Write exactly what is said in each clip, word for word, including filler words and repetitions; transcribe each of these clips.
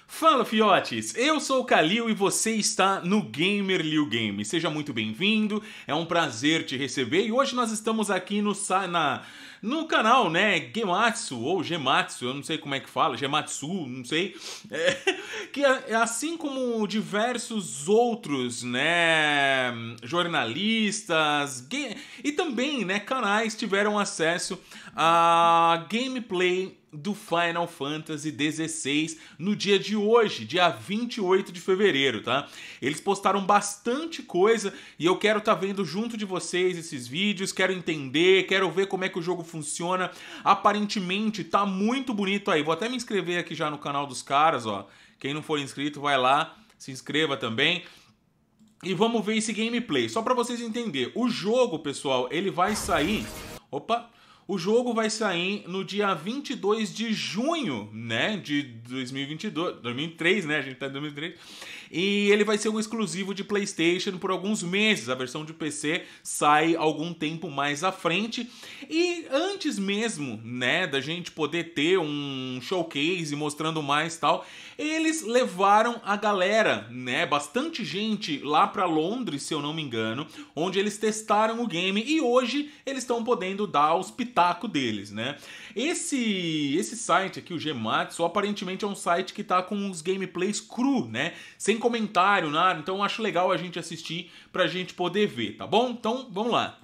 Fala, fiotes! Eu sou o Kalil e você está no Gamer Liu Game. Seja muito bem-vindo, é um prazer te receber e hoje nós estamos aqui no, na, no canal, né, Gematsu ou Gematsu, eu não sei como é que fala, Gematsu, não sei, é, que é, assim como diversos outros, né, jornalistas e também, né, canais tiveram acesso a gameplay do Final Fantasy dezesseis no dia de hoje, dia vinte e oito de fevereiro, tá? Eles postaram bastante coisa e eu quero estar tá vendo junto de vocês esses vídeos, quero entender, quero ver como é que o jogo funciona. Aparentemente tá muito bonito aí. Vou até me inscrever aqui já no canal dos caras, ó. Quem não for inscrito, vai lá, se inscreva também. E vamos ver esse gameplay. Só para vocês entenderem, o jogo, pessoal, ele vai sair... Opa! O jogo vai sair no dia vinte e dois de junho, né, de dois mil e vinte e dois, dois mil e três, né, a gente tá em dois mil e três. E ele vai ser um exclusivo de PlayStation por alguns meses. A versão de P C sai algum tempo mais à frente. E antes mesmo, né, da gente poder ter um showcase mostrando mais e tal, eles levaram a galera, né, bastante gente lá para Londres, se eu não me engano, onde eles testaram o game e hoje eles estão podendo dar os pitacos deles, né? Esse esse site aqui, o Gematsu, aparentemente é um site que tá com os gameplays cru, né? Sem comentário, nada. Então eu acho legal a gente assistir pra gente poder ver, tá bom? Então, vamos lá.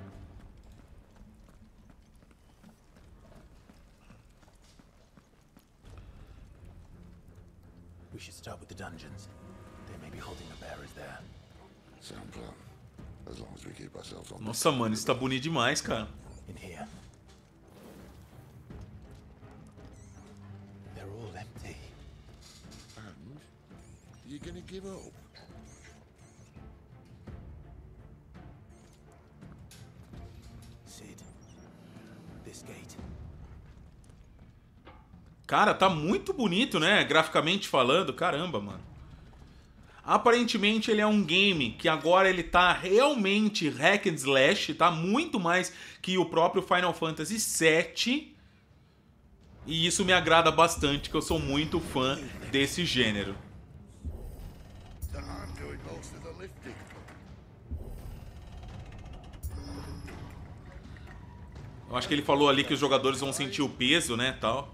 We should start with the dungeons. They may be holding the bearers there. Sound plan. As long as we keep ourselves on. Nossa, mano, isso tá bonito demais, cara. In here. They're all empty. And you gonna give up? Sid. This gate. Cara, tá muito bonito, né? Graficamente falando. Caramba, mano. Aparentemente ele é um game que agora ele tá realmente hack and slash, tá? Muito mais que o próprio Final Fantasy sete. E isso me agrada bastante, que eu sou muito fã desse gênero. I'm doing most of the lifting. Eu acho que ele falou ali que os jogadores vão sentir o peso, né, tal.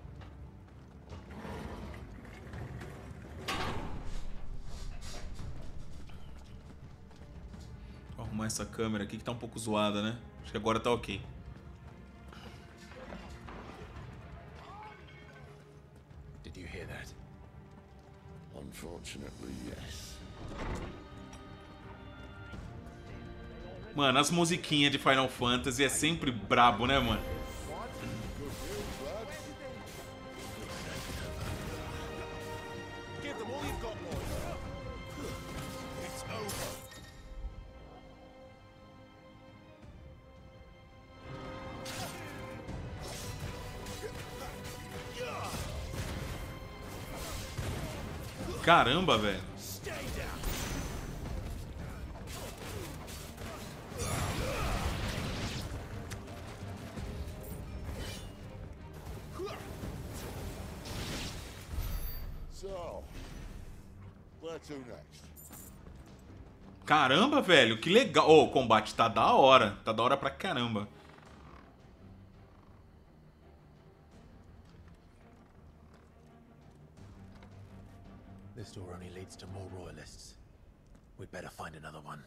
Vou arrumar essa câmera aqui que tá um pouco zoada, né? Acho que agora tá ok. Did you hear that? Unfortunately, yes. Mano, as musiquinhas de Final Fantasy é sempre brabo, né, mano? Give them all you've got, boys. It's over. Caramba, velho. So, where to next? Caramba, velho, que legal. Oh, o combate tá da hora. Tá da hora pra caramba. This door only leads to more royalists. We'd better find another one.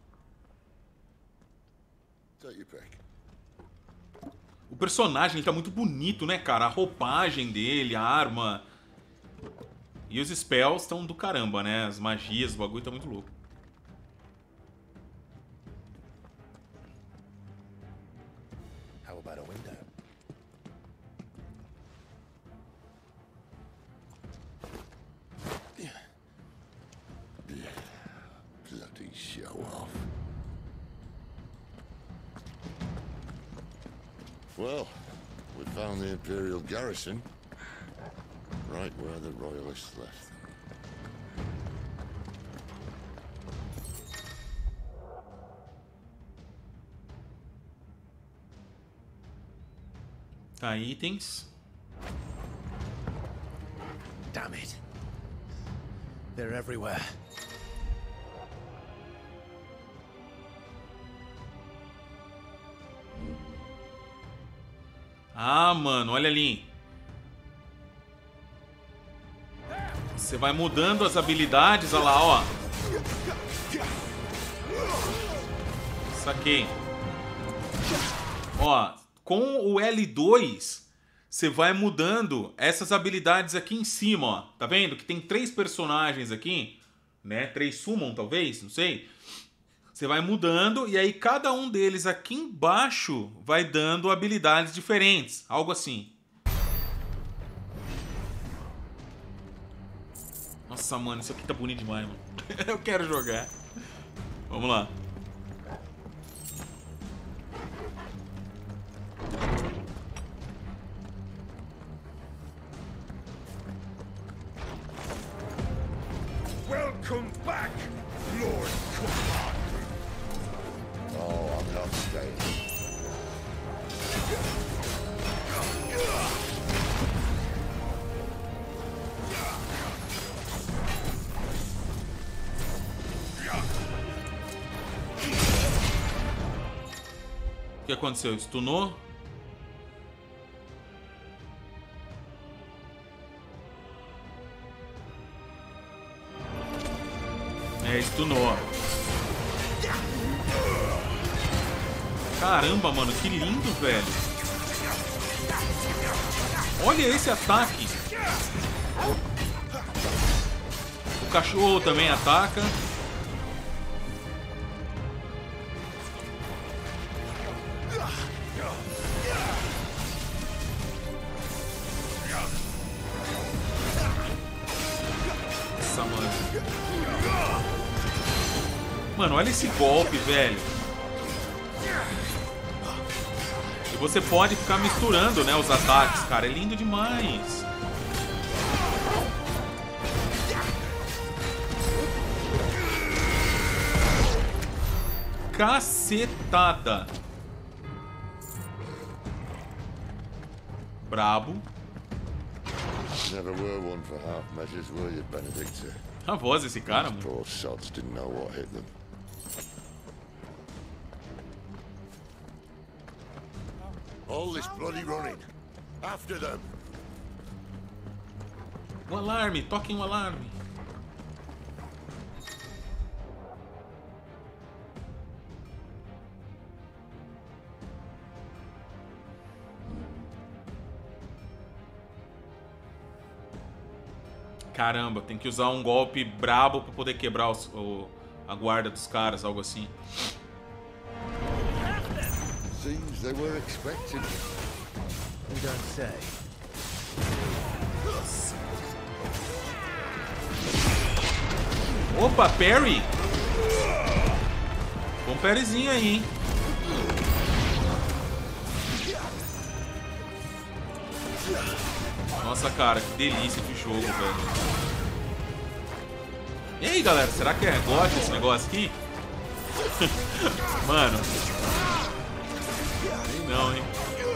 Take your pick. O personagem, ele tá muito bonito, né, cara? A roupagem dele, a arma. E os spells estão do caramba, né? As magias, o bagulho tá muito louco. How about a window? Bloody show off. Well, we found the Imperial garrison. Right where the Royalists left them. Tá, itens. Damn it. They're everywhere. Ah, mano, olha ali. Você vai mudando as habilidades, olha lá, ó. Saquei. Ó, com o L dois, você vai mudando essas habilidades aqui em cima, ó. Tá vendo? Que tem três personagens aqui, né? Três summon, talvez, não sei. Você vai mudando e aí cada um deles aqui embaixo vai dando habilidades diferentes. Algo assim. Nossa, mano, isso aqui tá bonito demais, mano. Eu quero jogar. Vamos lá. Welcome back, Lord Command. Oh, I'm not staying. O que aconteceu? Stunou? É, stunou. Caramba, mano, que lindo, velho. Olha esse ataque. O cachorro também ataca. Nossa, mano. Mano, olha esse golpe, velho. E você pode ficar misturando, né, os ataques, cara. É lindo demais. Cacetada. Brabo. Never were one for half measures, were you, Benedicta? A voz desse cara, mano. Poor sods didn't know what hit them. All this bloody running. After them. Um alarme, toquem um alarme. Caramba, tem que usar um golpe brabo pra poder quebrar os, o, a guarda dos caras, algo assim. Seems they were expecting. You don't say. Opa, parry! Bom parryzinho aí, hein? Nossa, cara, que delícia de jogo, velho. E aí, galera, será que é God esse negócio aqui? Mano. Não, hein?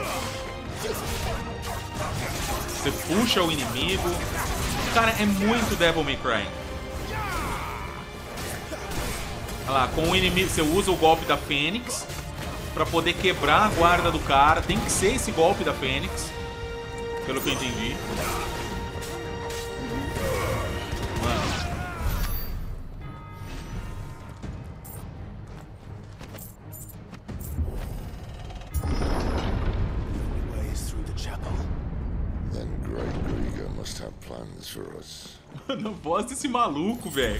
Você puxa o inimigo. Cara, é muito Devil May Cry. Olha lá, com o inimigo, você usa o golpe da Fênix pra poder quebrar a guarda do cara. Tem que ser esse golpe da Fênix, pelo que eu entendi. Mano. Then Great Grieger must have plans for us. Mano, a voz desse maluco, velho.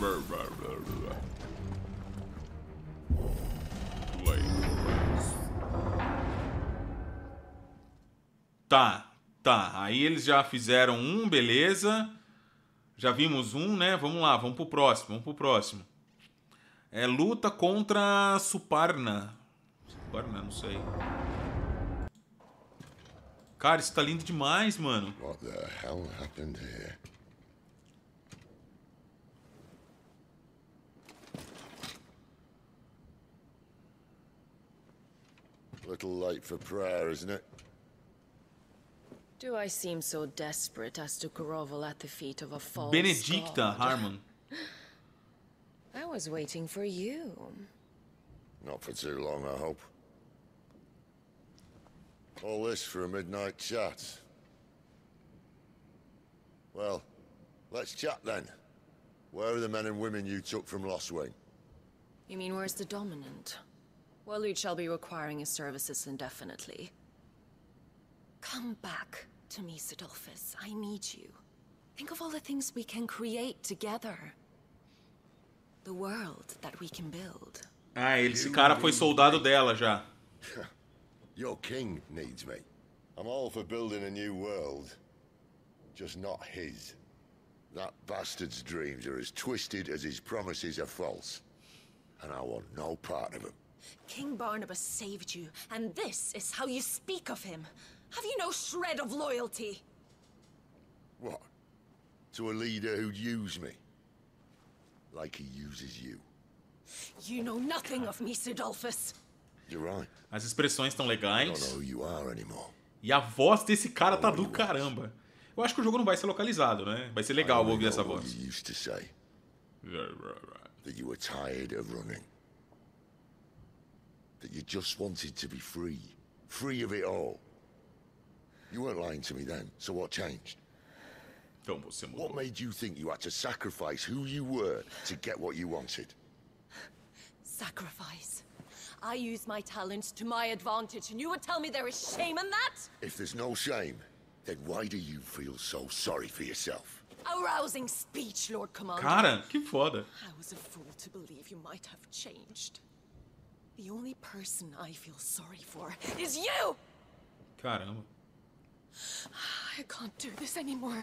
Tá, tá. Aí eles já fizeram um, beleza. Já vimos um, né? Vamos lá, vamos pro próximo, vamos pro próximo. É luta contra Suparna. Suparna, não sei. Cara, isso tá lindo demais, mano. What the hell happened here? Little late for prayer, isn't it? Do I seem so desperate as to grovel at the feet of a false Benedicta god? Harmon. I was waiting for you. Not for too long, I hope. All this for a midnight chat. Well, let's chat then. Where are the men and women you took from Lostwing? You mean where's the dominant? Well, you shall be requiring his services indefinitely. Come back to me, Sidolphus. I need you. Think of all the things we can create together. The world that we can build. Ah, esse cara foi soldado dela já. Your king needs me. I'm all for building a new world. Just not his. That bastard's dreams are as twisted as his promises are false. And I want no part of them. King Barnabas saved you, and this is how you speak of him. Have you no shred of loyalty? What? To a leader who'd use me? Like he uses you. You know nothing of me, Sidolphus. You're right. As expressões estão I don't legais. know who you are anymore. E a voz desse cara tá do caramba. Eu acho que o jogo não vai ser localizado, né? Vai ser legal I only ouvir essa know what voz. you used to say. That you were tired of running. That you just wanted to be free. Free of it all. You weren't lying to me then, so what changed? Então você What mudou. made you think you had to sacrifice who you were to get what you wanted? Sacrifice. I use my talents to my advantage, and you would tell me there is shame in that? If there's no shame, then why do you feel so sorry for yourself? A rousing speech, Lord Commander. Cara, que foda. I was a fool to believe you might have changed. The only person I feel sorry for is you! Caramba. I can't do this anymore.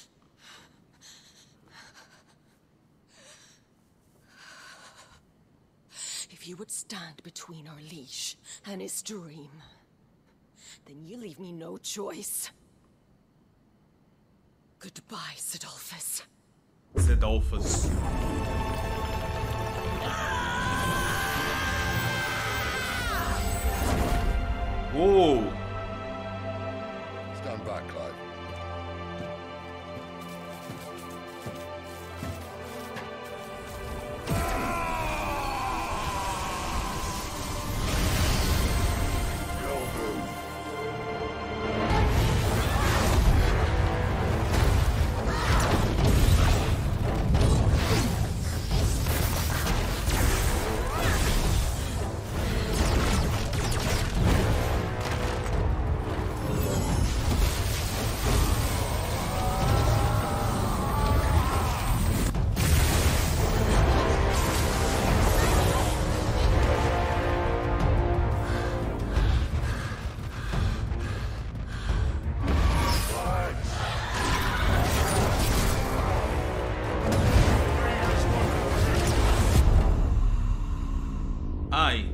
If you would stand between our liege and his dream, then you leave me no choice. Goodbye, Sidolphus. Sidolphus. Uou! Stand back, Clive. Ai.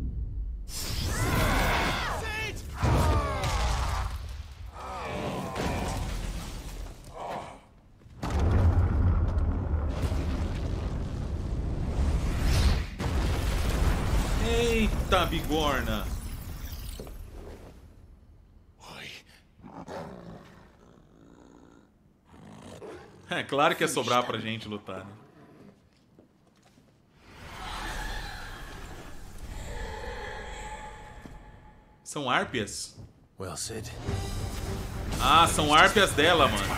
Eita, bigorna. É claro que ia sobrar pra gente lutar, né? São árpias? Well, Sid, Ah, são árpias dela, mano.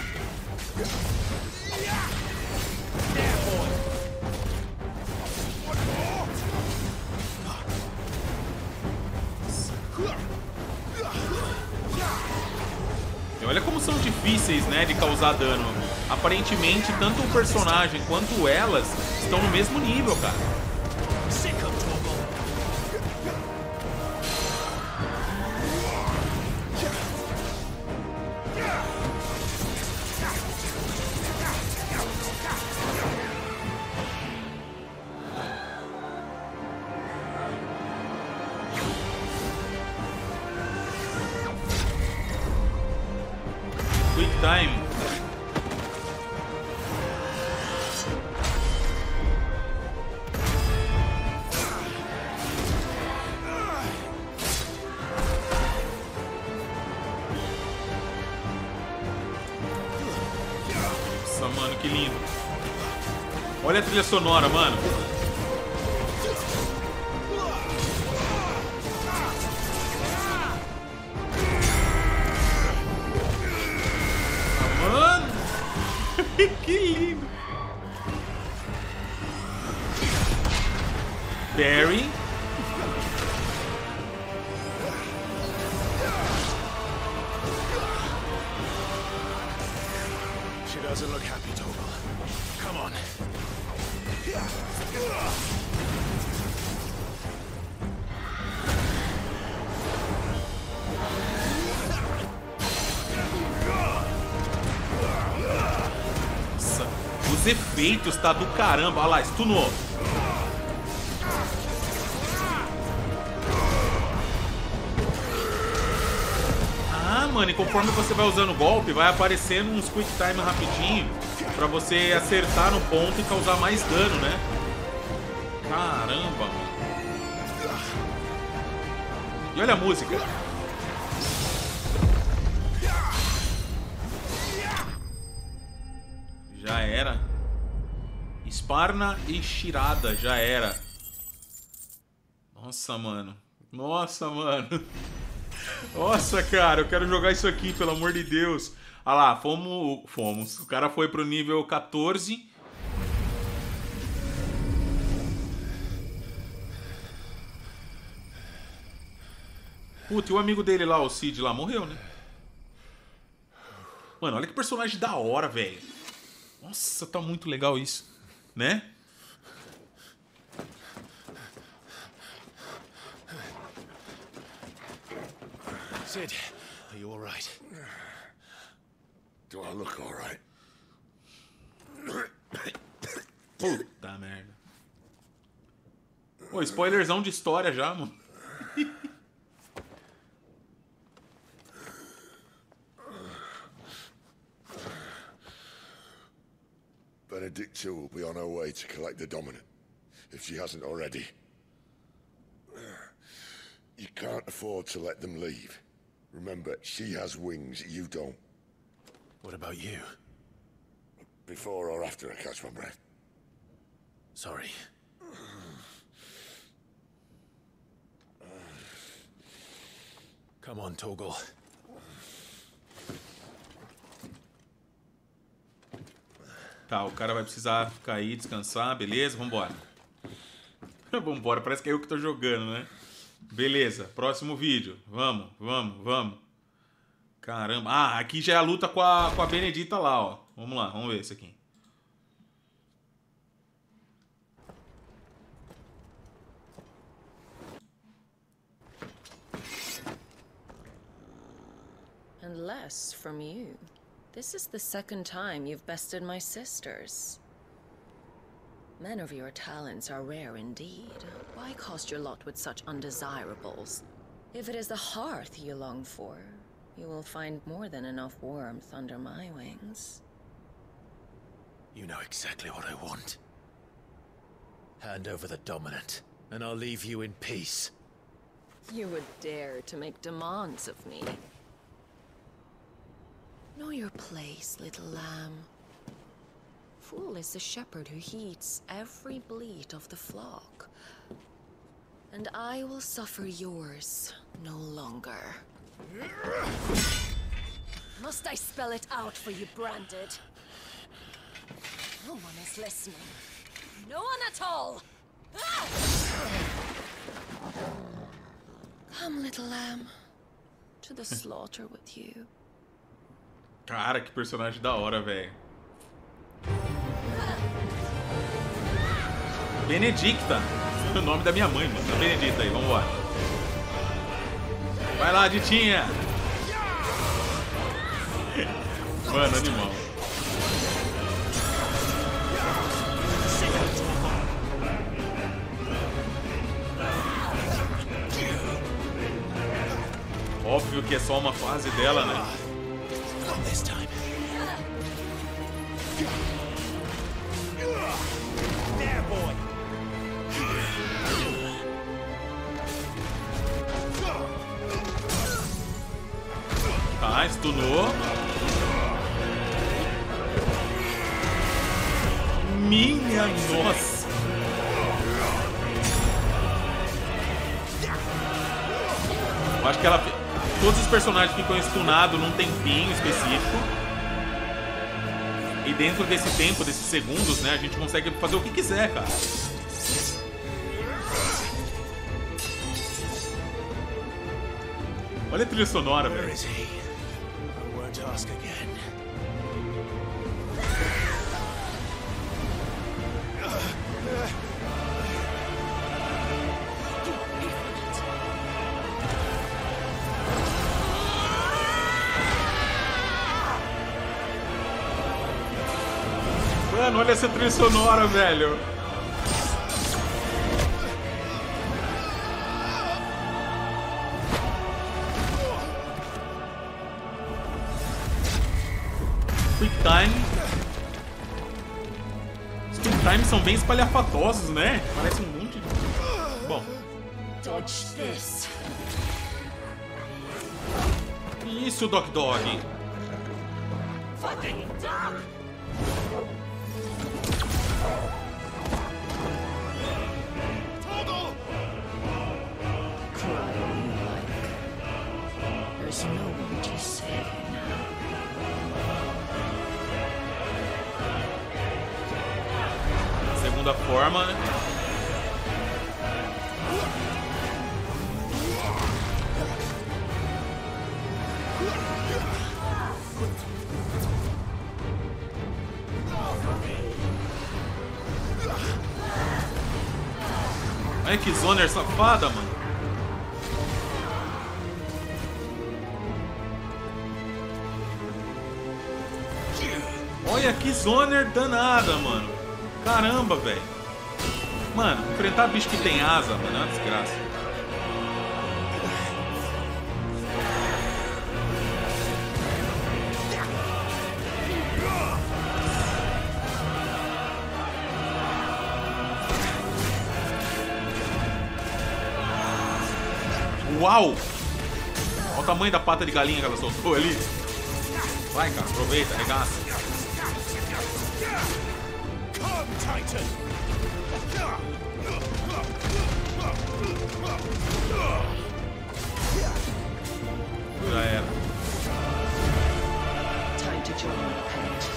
E olha como são difíceis, né, de causar dano. Aparentemente, tanto o personagem quanto elas estão no mesmo nível, cara. Quick time. mano, que lindo. Olha a trilha sonora, mano. Ah, mano. Que lindo. Barry. She doesn't look happy, Toggle. Come on. Nossa, os efeitos tá do caramba. Olha lá, stunou. Ah, mano, e conforme você vai usando o golpe, vai aparecendo uns quick time rapidinho pra você acertar no ponto e causar mais dano, né? Caramba, mano. E olha a música. Já era. Sparna e Shirada, já era. Nossa, mano. Nossa, mano. Nossa, cara, eu quero jogar isso aqui, pelo amor de Deus. Ah lá, fomos, fomos. O cara foi pro nível quatorze. Puta, e o amigo dele lá, o Cid lá, morreu, né? Mano, olha que personagem da hora, velho. Nossa, tá muito legal isso, né? Cid, are you all right? Do I look all right? Puta merda. Pô, spoilerzão de história já, mano. Benedicta will be on her way to collect the Dominant, if she hasn't already. You can't afford to let them leave. Remember, she has wings, you don't. What about you? Before or after I catch my breath? Sorry. Come on, Toggle. Tá, o cara vai precisar ficar aí, descansar, beleza? Vambora. Vambora, parece que é eu que tô jogando, né? Beleza, próximo vídeo. Vamos, vamos, vamos. Caramba. Ah, aqui já é a luta com a, com a Benedita lá, ó. Vamos lá, vamos ver isso aqui. And less from you. This is the second time you've bested my sisters. Men of your talents are rare indeed. Why cost your lot with such undesirables? If it is the hearth you long for, you will find more than enough warmth under my wings. You know exactly what I want. Hand over the Dominant, and I'll leave you in peace. You would dare to make demands of me. Know your place, little lamb. Fool is the shepherd who heeds every bleat of the flock. And I will suffer yours no longer. Must I spell it out for you, Branded? No one is listening. No one at all! Ah! Come, little lamb, to the slaughter with you. Cara, que personagem da hora, velho. Benedicta. O nome da minha mãe, mano. A Benedita aí, vamos lá. Vai lá, Ditinha. Mano, animal. Óbvio que é só uma fase dela, né? Not this time. There, boy. Tá, stunou. Minha nossa. Eu acho que ela... Todos os personagens ficam stunados num tempinho específico. E dentro desse tempo, desses segundos, né, a gente consegue fazer o que quiser, cara. Olha a trilha sonora, velho. Mano, olha essa trilha sonora, velho. Quick Time. Os Quick Time são bem espalhafatosos, né? Parece um monte de... Bom. Dodge this. Isso, Doc Dog. Fucking dog. There's no one to save you now. Segunda forma, né? Olha que zoner safada, mano. Olha que zoner danada, mano. Caramba, velho. Mano, enfrentar bicho que tem asa, mano, é uma desgraça. Uau! Olha o tamanho da pata de galinha que ela soltou ali. Vai, cara, aproveita, arregaça. Já era. Time to join my pact.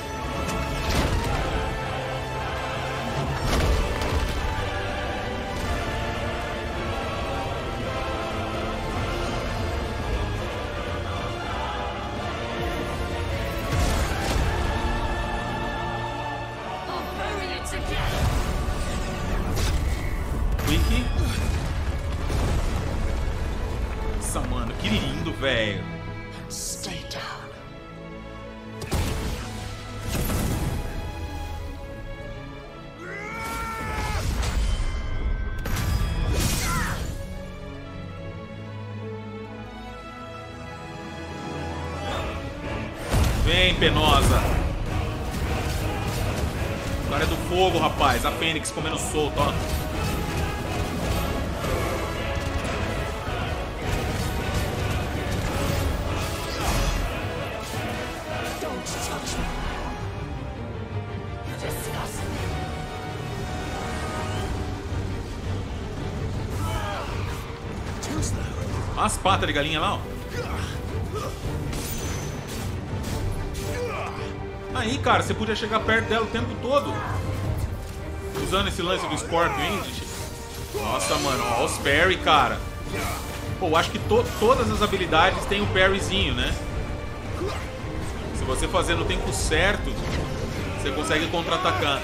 Quick. Nossa, mano, que lindo, velho. Stay down. Vem, Penosa. Agora é do fogo, rapaz. A Fênix comendo solto, ó. As patas de galinha lá, ó. Aí, cara, você podia chegar perto dela o tempo todo. Usando esse lance do Scorpion End. Nossa, mano, ó, os parry, cara. Pô, acho que to todas as habilidades tem um parryzinho, né? Se você fazer no tempo certo, você consegue contra-atacar.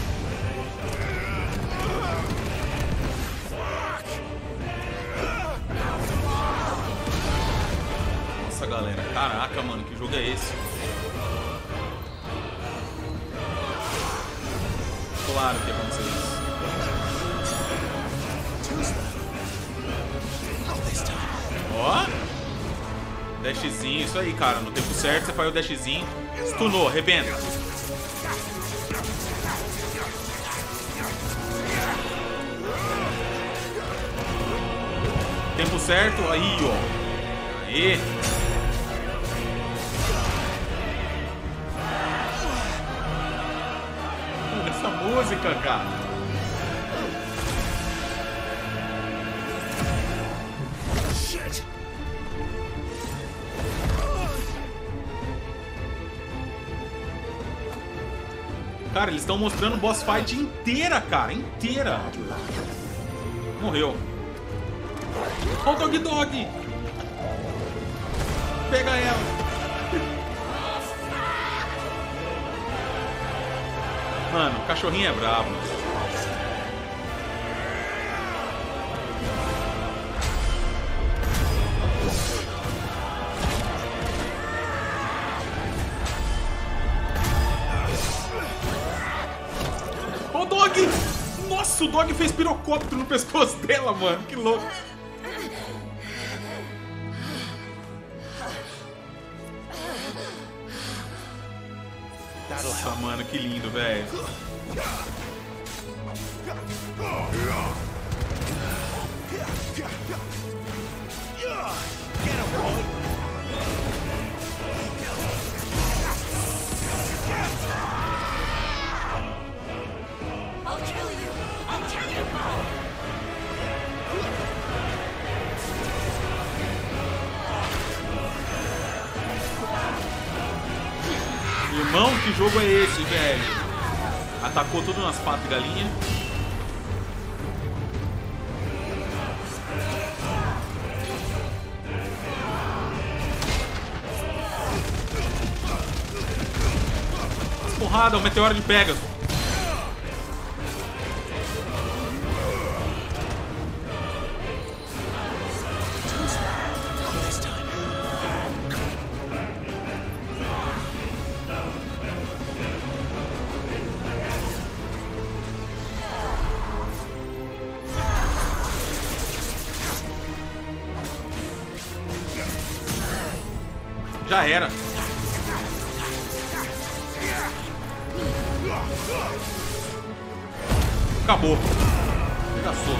Nossa, galera. Caraca, mano, que jogo é esse? Claro que aconteceu isso. Ó. Dashzinho, isso aí, cara. No tempo certo você faz o dashzinho. Stunou, arrebenta. Tempo certo, aí, ó. Aí. essa música, cara. Cara, eles estão mostrando boss fight inteira, cara. Inteira. Morreu. Olha o Dog Dog. Pega ela. Mano, o cachorrinho é brabo. Ô, Dog! Nossa, o Dog fez pirocóptero no pescoço dela, mano. Que louco. Nossa, mano, que lindo, velho. Irmão, que jogo é esse, velho? Atacou tudo nas patas de galinha. Porrada, o meteoro de Pegasus. Já era. Acabou. Pegaçou.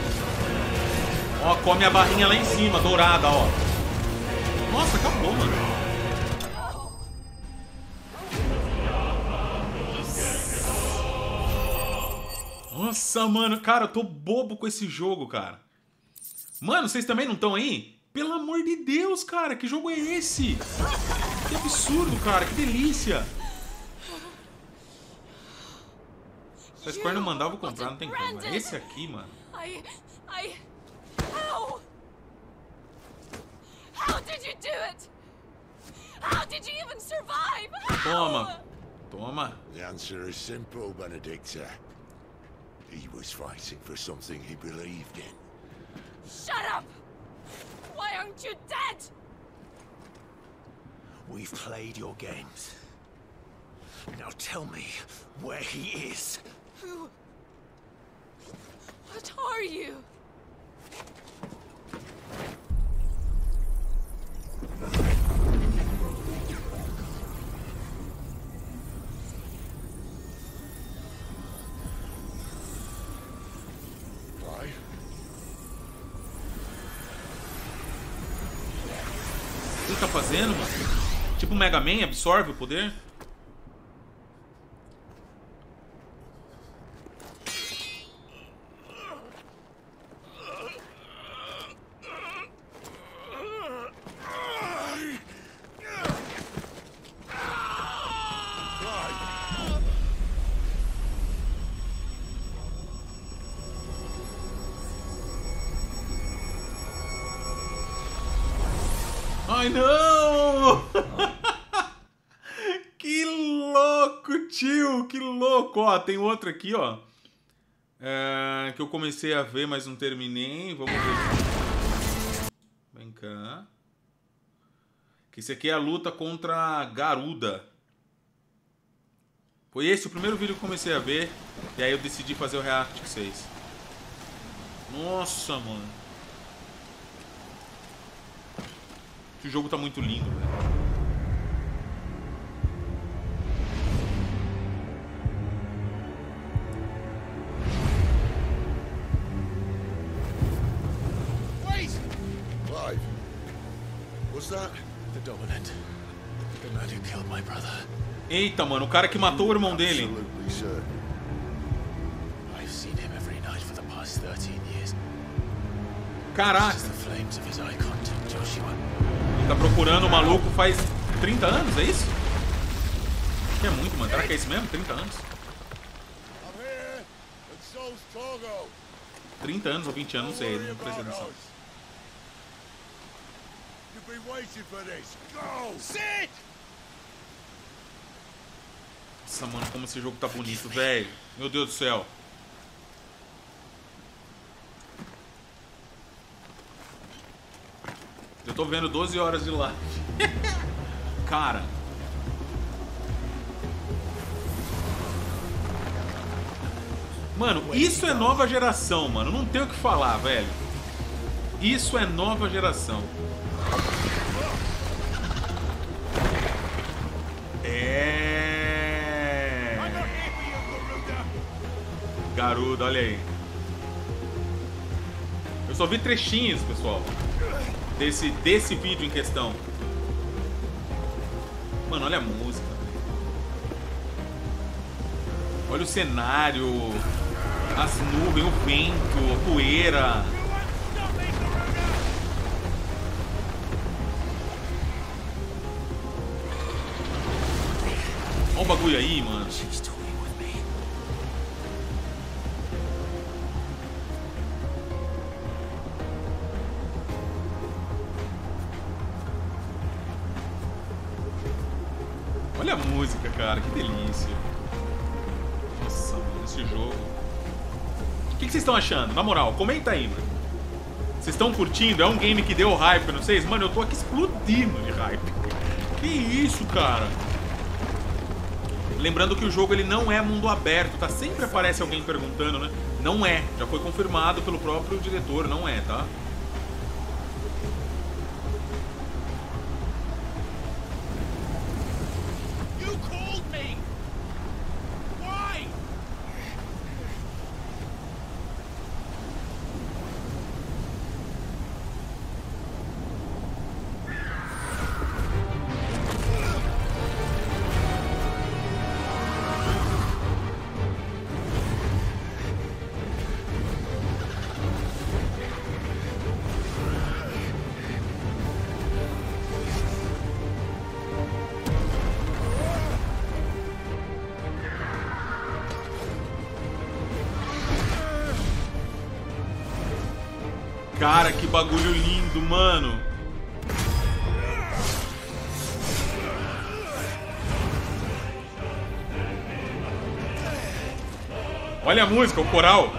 Ó, come a barrinha lá em cima, dourada, ó. Nossa, acabou, mano. Nossa, mano. Cara, eu tô bobo com esse jogo, cara. Mano, vocês também não estão aí? Pelo amor de Deus, cara, que jogo é esse? Que absurdo, cara, que delícia. Se a Square não mandar, eu vou comprar, não tem como. É esse aqui, mano. I... I... How? How did you do it? How did you even survive? How? Toma. Toma. The answer is simple, Benedicta. He was fighting for something he believed in. Shut up! Why aren't you dead? We've played your games. Now tell me where he is. Who? What are you? Why? O que ele tá fazendo, mano? Tipo o Mega Man, absorve o poder? Ai, não! Que louco, tio! Que louco! Ó, tem outro aqui, ó. É, que eu comecei a ver, mas não terminei. Vamos ver. Vem cá. Que esse aqui é a luta contra a Garuda. Foi esse o primeiro vídeo que eu comecei a ver. E aí eu decidi fazer o react com vocês. Nossa, mano. O jogo tá muito lindo, velho. Wait! Clive, what's that? The Dominant. The man who killed my brother. Eita, mano, o cara que matou o irmão dele. Absolutely certain. these thirteen years. Caraca. This is the flames of his eye contact, Joshua. Ele tá procurando o maluco faz trinta anos, é isso? Que é muito, mano. Será que é isso mesmo? trinta anos? I'm here, and so's Torgo. trinta anos ou vinte anos, não sei, não prestei atenção. You've been waiting for this. Go! Sit! Nossa, mano, como esse jogo tá bonito, velho. Meu Deus do céu. Eu tô vendo doze horas de live. Cara. Mano, isso é nova geração, mano. Não tem o que falar, velho. Isso é nova geração. É. Garuda, olha aí. Eu só vi trechinhos, pessoal. Desse, desse vídeo em questão. Mano, olha a música. Olha o cenário. As nuvens, o vento, a poeira. Olha o bagulho aí, mano. Olha a música, cara, que delícia. Nossa, mano, esse jogo. O que, que vocês estão achando? Na moral, comenta aí, mano. Vocês estão curtindo? É um game que deu hype pra vocês? Mano, eu tô aqui explodindo de hype. Que isso, cara? Lembrando que o jogo ele não é mundo aberto, tá? Sempre aparece alguém perguntando, né? Não é. Já foi confirmado pelo próprio diretor, não é, tá? Cara, que bagulho lindo, mano. Olha a música, o coral.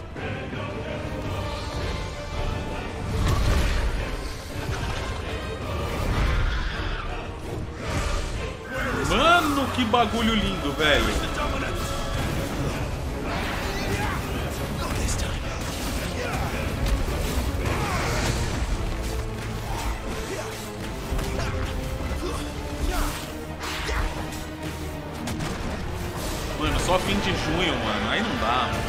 Mano, que bagulho lindo, velho. Só fim de junho, mano. Aí não dá, mano.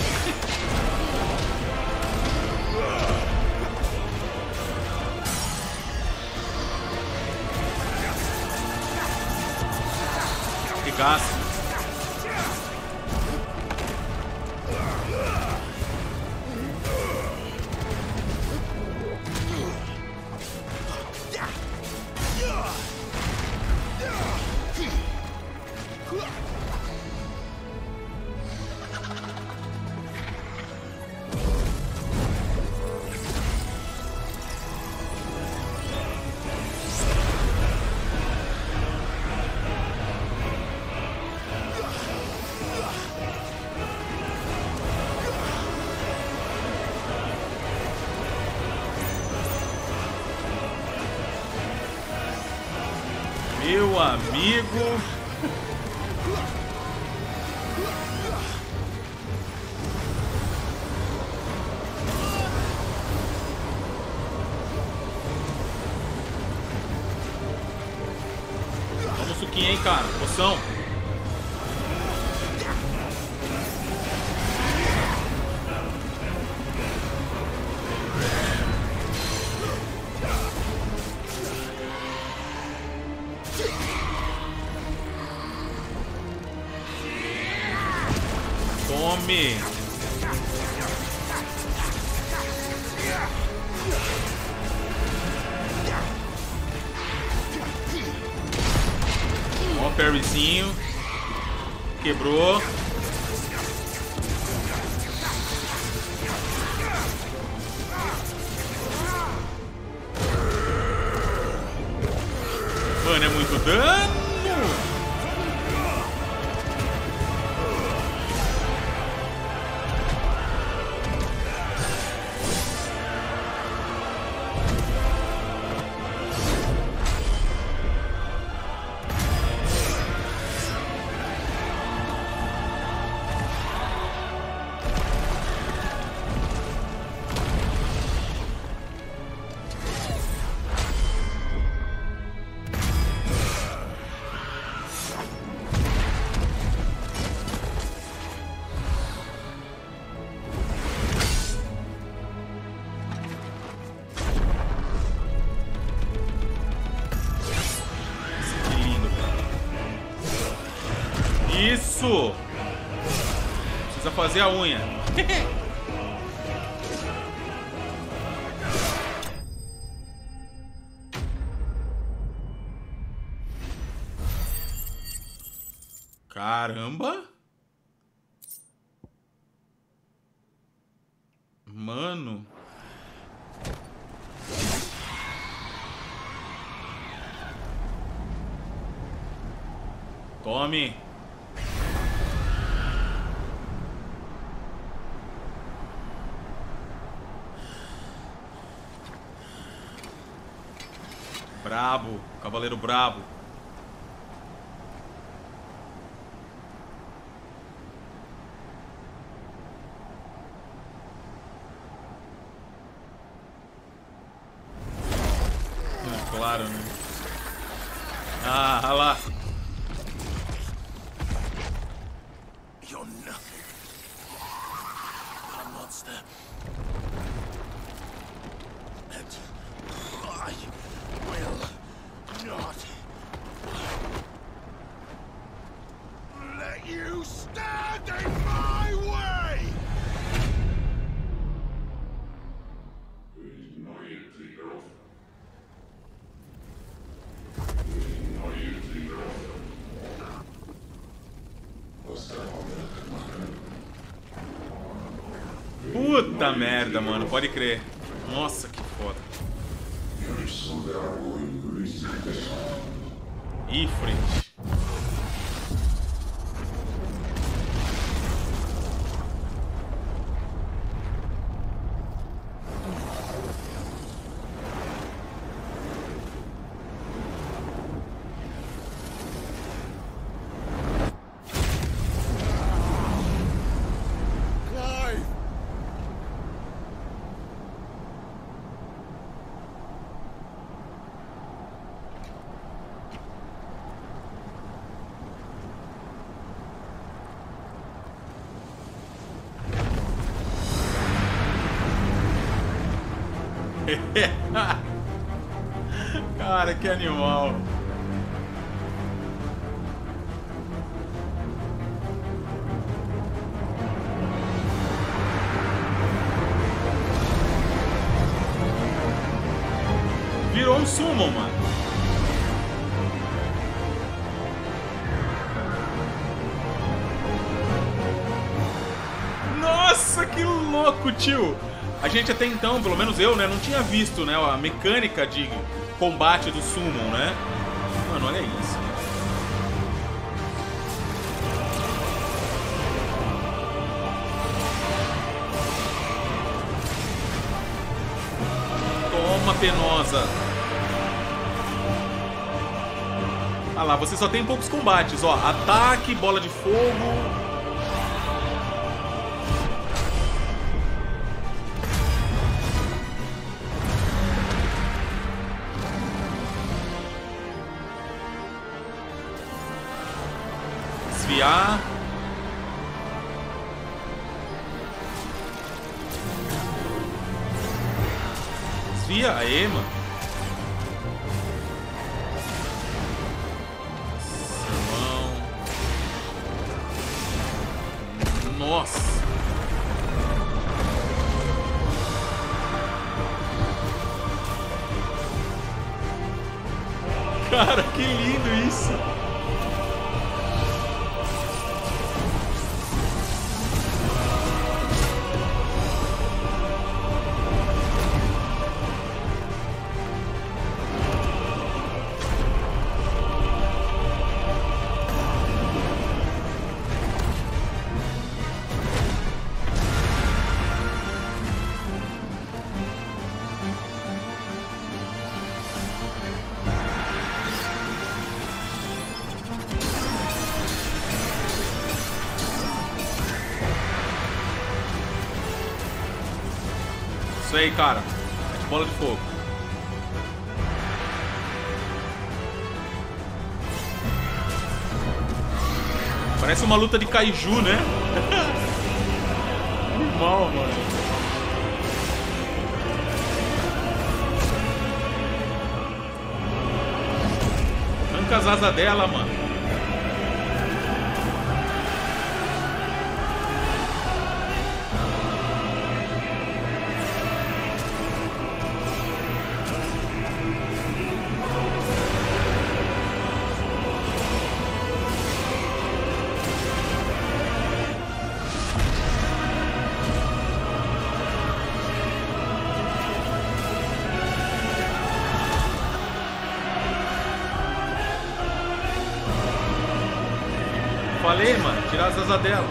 Que gasto. Meu amigo. Toma um suquinho aí, cara. Poção. Tome! Ó, parryzinho. Quebrou. Mano, é muito dano. Isso! Precisa fazer a unha. Caramba! Mano. Tome. Brabo, cavaleiro brabo. É claro, né? Ah, olha lá. You're nothing. A monster. And I will not let you stand in my way! Puta merda, mano, pode crer. Nossa, que foda. Ifrit. Cara, que animal. Virou um summon, mano. Nossa, que louco, tio. A gente até então, pelo menos eu, né, não tinha visto, né, a mecânica de combate do summon, né? Mano, olha isso. Toma, penosa. Ah lá, você só tem poucos combates, ó. Ataque, bola de fogo. Desviar. Desvia, aê, mano. Nossa. Cara, que lindo isso. Isso aí, cara. É de bola de fogo. Parece uma luta de kaiju, né? Animal, mano. Arranca as asas dela, mano. Falei, mano, tirar as asas dela.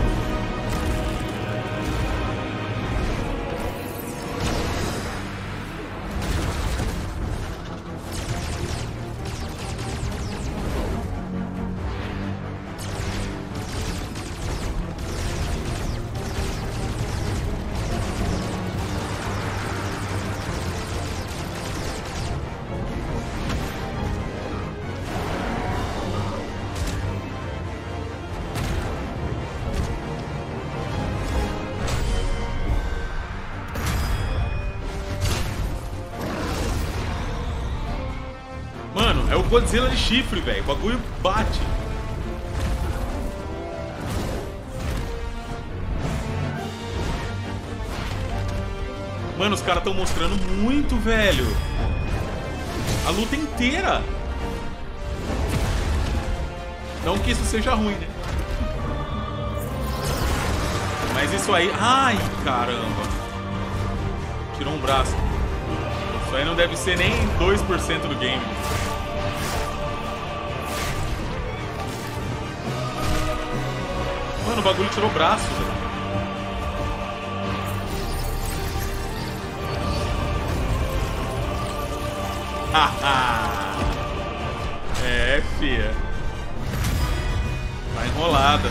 Mano, é o Godzilla de chifre, velho. O bagulho bate. Mano, os caras estão mostrando muito, velho. A luta inteira. Não que isso seja ruim, né? Mas isso aí... Ai, caramba. Tirou um braço. Isso aí não deve ser nem dois por cento do game. Mano, o bagulho tirou o braço, velho. Haha. É, fia. Tá enrolada.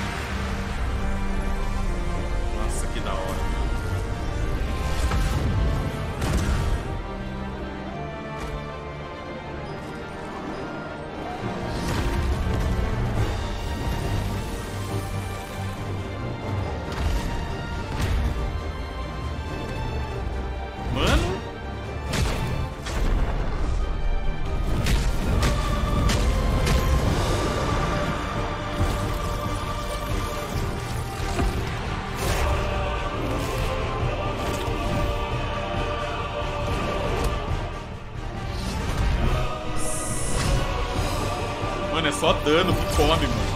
Nossa, que da hora. Mano. Mano, é só dano que come, mano.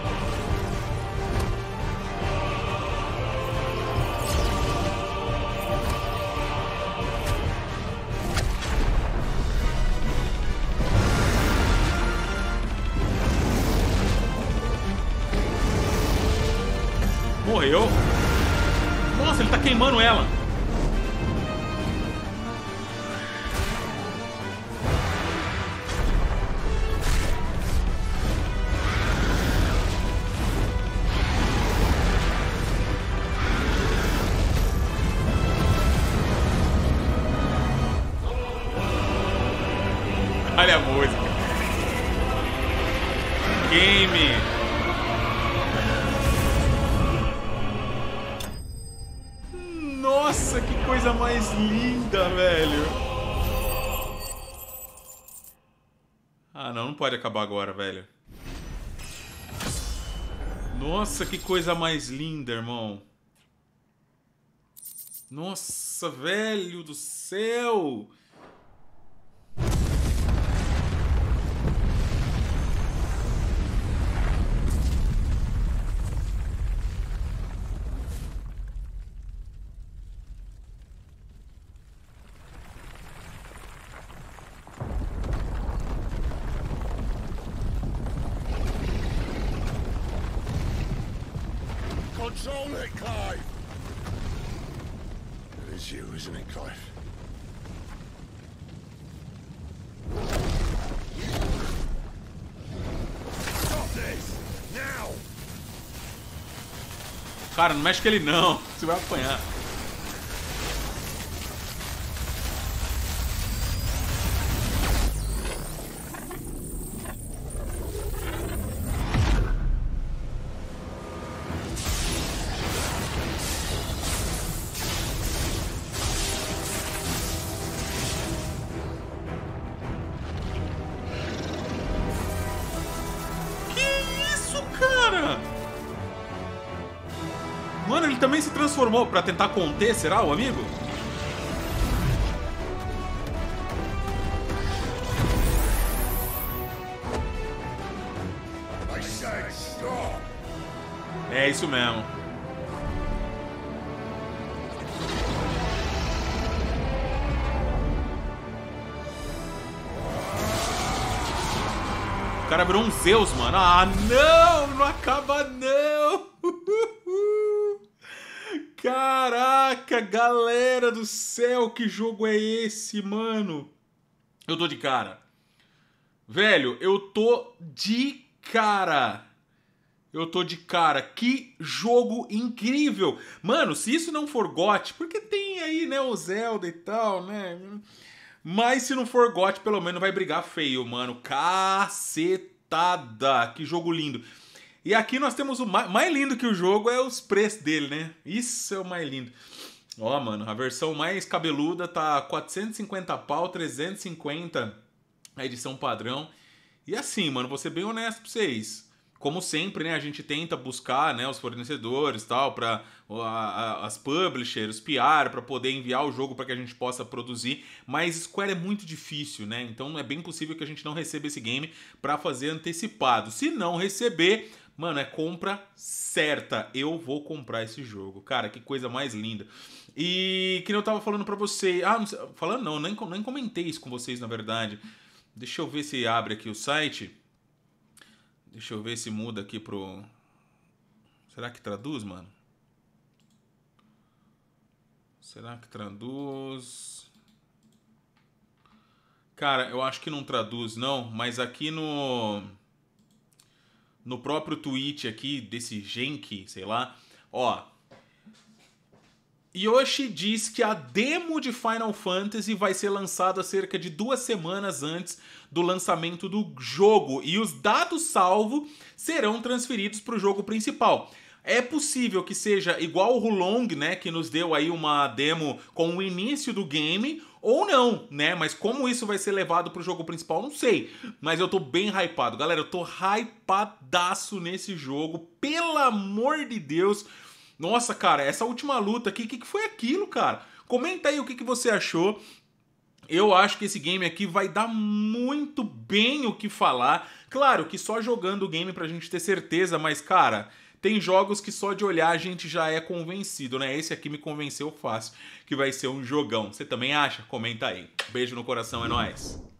Morreu? Nossa, ele tá queimando ela. Olha a música. Game. Nossa, que coisa mais linda, velho. Ah, não, não pode acabar agora, velho. Nossa, que coisa mais linda, irmão. Nossa, velho do céu. Control it, Clive! It is you, isn't it, Clive? Stop this! Now! Cara, não mexe com ele não. Você vai apanhar. Mano, ele também se transformou pra tentar conter, será, o amigo? É isso mesmo. O cara virou um Zeus, mano. Ah, não! Não acaba, não! Caraca, galera do céu, que jogo é esse, mano? Eu tô de cara. Velho, eu tô de cara. Eu tô de cara. Que jogo incrível. Mano, se isso não for G O T, porque tem aí, né, o Zelda e tal, né? Mas se não for G O T, pelo menos vai brigar feio, mano. Cacetada. Que jogo lindo. E aqui nós temos o mais, mais lindo que o jogo é os preços dele, né? Isso é o mais lindo. Ó, mano, a versão mais cabeluda tá quatrocentos e cinquenta pau, trezentos e cinquenta a edição padrão. E assim, mano, vou ser bem honesto pra vocês. Como sempre, né, a gente tenta buscar, né, os fornecedores, tal, para as publishers, os P R, para poder enviar o jogo para que a gente possa produzir, mas Square é muito difícil, né? Então é bem possível que a gente não receba esse game para fazer antecipado. Se não receber, mano, é compra certa. Eu vou comprar esse jogo. Cara, que coisa mais linda. E que eu tava falando para você, ah, não sei, falando não, nem nem comentei isso com vocês, na verdade. Deixa eu ver se abre aqui o site. Deixa eu ver se muda aqui pro... Será que traduz, mano? Será que traduz? Cara, eu acho que não traduz, não. Mas aqui no... No próprio tweet aqui, desse Genki, sei lá. Ó. Yoshi diz que a demo de Final Fantasy vai ser lançada cerca de duas semanas antes do lançamento do jogo e os dados salvo serão transferidos para o jogo principal. É possível que seja igual o Hulong, né, que nos deu aí uma demo com o início do game, ou não, né? Mas como isso vai ser levado para o jogo principal, não sei. Mas eu tô bem hypado. Galera, eu tô hypadaço nesse jogo. Pelo amor de Deus. Nossa, cara, essa última luta aqui, o que, que foi aquilo, cara? Comenta aí o que, que você achou. Eu acho que esse game aqui vai dar muito bem o que falar. Claro que só jogando o game pra gente ter certeza, mas, cara, tem jogos que só de olhar a gente já é convencido, né? Esse aqui me convenceu fácil, que vai ser um jogão. Você também acha? Comenta aí. Beijo no coração, é nóis.